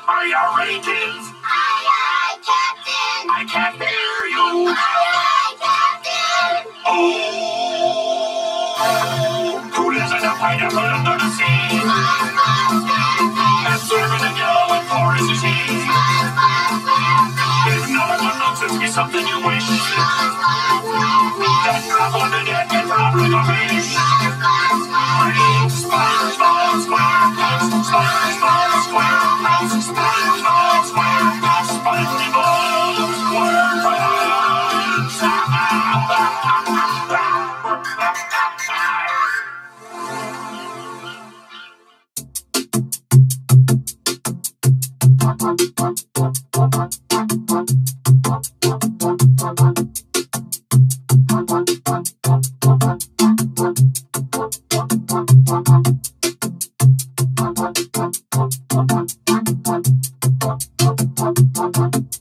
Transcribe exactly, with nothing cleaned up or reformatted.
are your ratings? Aye, aye, Captain. I can't hear you. Aye, aye, Captain. Oh, who lives in a pineapple under the sea? SpongeBob SquarePants. And serving a yellow and porous is he. SpongeBob SquarePants. If none of the nonsense be something you wish, SpongeBob SquarePants. then drop on the deck and drop like a fish. SpongeBob SquarePants. SpongeBob SquarePants, SpongeBob SquarePants, SpongeBob SquarePants, SpongeBob SquarePants.